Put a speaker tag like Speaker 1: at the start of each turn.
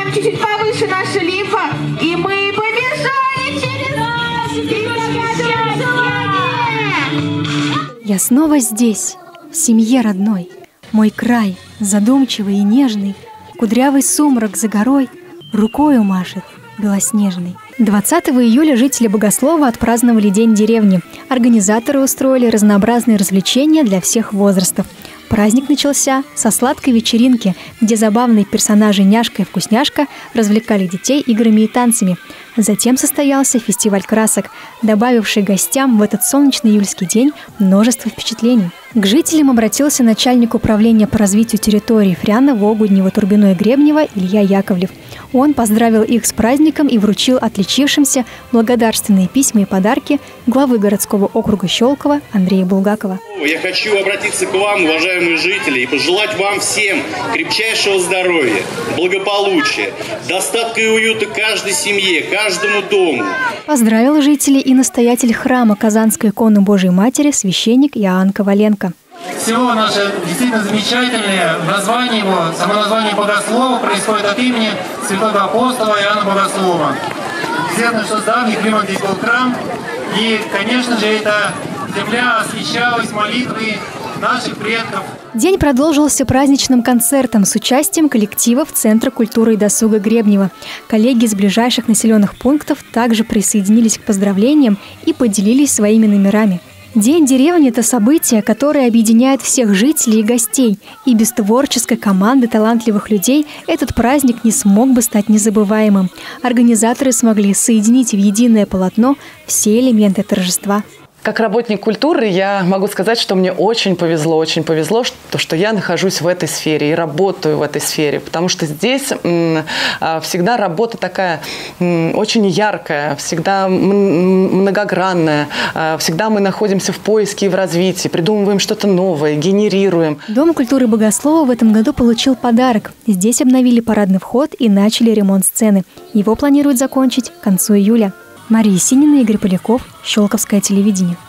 Speaker 1: поднимаем чуть-чуть повыше наши лифа, и мы побежали через
Speaker 2: Я снова здесь, в семье родной. Мой край, задумчивый и нежный, кудрявый сумрак за горой рукою машет белоснежный. 20 июля жители Богослова отпраздновали День деревни. Организаторы устроили разнообразные развлечения для всех возрастов. Праздник начался со сладкой вечеринки, где забавные персонажи Няшка и Вкусняшка развлекали детей играми и танцами. Затем состоялся фестиваль красок, добавивший гостям в этот солнечный июльский день множество впечатлений. К жителям обратился начальник управления по развитию территории Фряново, Огуднево, Турбино и Гребнева Илья Яковлев. Он поздравил их с праздником и вручил отличившимся благодарственные письма и подарки главы городского округа Щелково Андрея Булгакова.
Speaker 3: Я хочу обратиться к вам, уважаемые жители, и пожелать вам всем крепчайшего здоровья, благополучия, достатка и уюта каждой семье, каждому дому.
Speaker 2: Поздравил жителей и настоятель храма Казанской иконы Божией Матери священник Иоанн Коваленко.
Speaker 4: Село наше действительно замечательное. Название его, само название Богослова происходит от имени святого апостола Иоанна Богослова. Известно, что с давних времен здесь был храм, и, конечно же, эта земля освящалась молитвой наших предков.
Speaker 2: День продолжился праздничным концертом с участием коллективов Центра культуры и досуга Гребнева. Коллеги из ближайших населенных пунктов также присоединились к поздравлениям и поделились своими номерами. День деревни – это событие, которое объединяет всех жителей и гостей. И без творческой команды талантливых людей этот праздник не смог бы стать незабываемым. Организаторы смогли соединить в единое полотно все элементы торжества.
Speaker 5: Как работник культуры я могу сказать, что мне очень повезло, что я нахожусь в этой сфере и работаю в этой сфере, потому что здесь всегда работа такая очень яркая, всегда многогранная, всегда мы находимся в поиске и в развитии, придумываем что-то новое, генерируем.
Speaker 2: Дом культуры Богослова в этом году получил подарок. Здесь обновили парадный вход и начали ремонт сцены. Его планируют закончить к концу июля. Мария Синина, Игорь Поляков, Щелковское телевидение.